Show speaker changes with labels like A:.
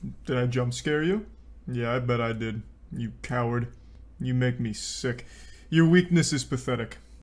A: Did I jump scare you? Yeah, I bet I did. You coward. You make me sick. Your weakness is pathetic.